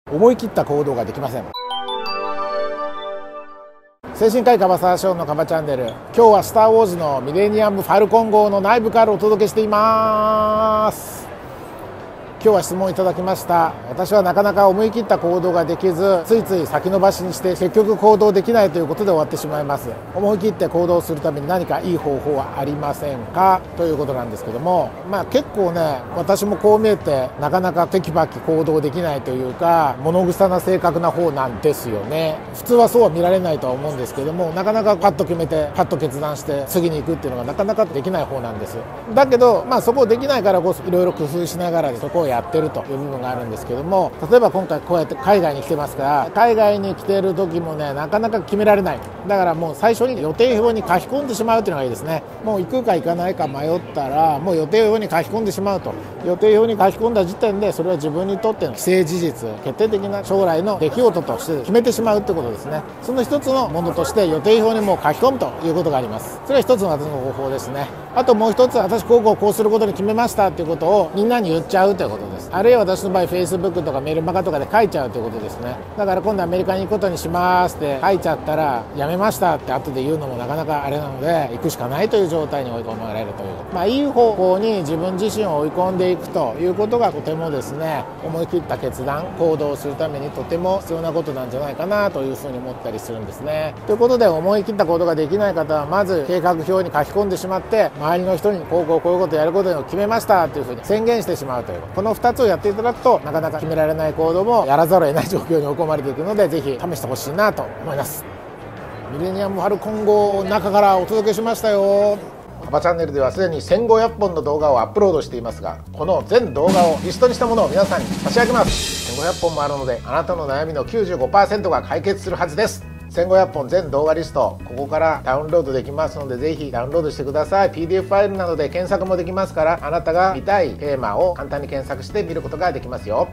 思い切った行動ができません。精神科医カバサーショーのカバチャンネル、今日はスター・ウォーズのミレニアム・ファルコン号の内部からお届けしています。今日は質問いただきました。私はなかなか思い切った行動ができず、ついつい先延ばしにして結局行動できないということで終わってしまいます。思い切って行動するために何かいい方法はありませんかということなんですけども、結構ね、私もこう見えてなかなかテキパキ行動できないというか、物臭な性格な方なんですよね。普通はそうは見られないとは思うんですけども、なかなかパッと決めてパッと決断して次に行くっていうのがなかなかできない方なんです。だけどそこできないからこそいろいろ工夫しながらそこをやってるという部分があるんですけども、例えば今回こうやって海外に来てますから、海外に来てる時もね、なかなか決められない。だからもう最初に予定表に書き込んでしまうっていうのがいいですね。もう行くか行かないか迷ったらもう予定表に書き込んでしまうと。予定表に書き込んだ時点でそれは自分にとっての既成事実、決定的な将来の出来事として決めてしまうってことですね。その一つのものとして予定表にもう書き込むということがあります。それは一つの私の方法ですね。あともう一つ、私こうすることに決めましたっていうことをみんなに言っちゃうということです。あるいは私の場合 Facebook とかメールマガとかで書いちゃうということですね。だから今度アメリカに行くことにしますって書いちゃったら、やめましたって後で言うのもなかなかあれなので、行くしかないという状態に追い込まれるということ、いい方向に自分自身を追い込んでいくということがとてもですね、思い切った決断行動をするためにとても必要なことなんじゃないかなというふうに思ったりするんですね。ということで、思い切った行動ができない方はまず計画表に書き込んでしまって、周りの人にこういうことやることを決めましたというふうに宣言してしまうという、この2つをやっていただくとなかなか決められない行動もやらざるを得ない状況に追い込まれていくので、ぜひ試してほしいなと思います。ミレニアム・ファルコン号の中からお届けしましたよ。カバチャンネルではすでに1500本の動画をアップロードしていますが、この全動画をリストにしたものを皆さんに差し上げます。1500本もあるので、あなたの悩みの 95% が解決するはずです。1500本全動画リスト、ここからダウンロードできますので、ぜひダウンロードしてください。 PDF ファイルなどで検索もできますから、あなたが見たいテーマを簡単に検索して見ることができますよ。